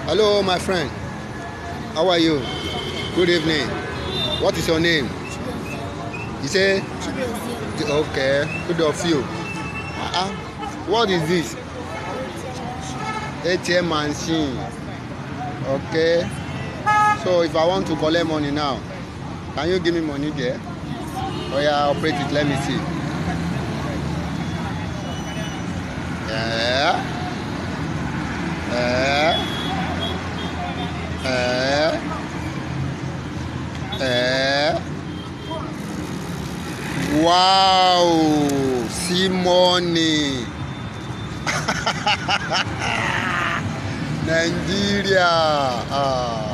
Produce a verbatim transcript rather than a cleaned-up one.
Hello, my friend. How are you? Good evening. What is your name? You say? Okay. Good of you. Uh-uh. What is this? A T M machine. Okay. So if I want to collect money now, can you give me money there? Oh yeah, operate it. Let me see. Yeah. Yeah. Eh, eh. Wow, see money. Nigeria. Ah.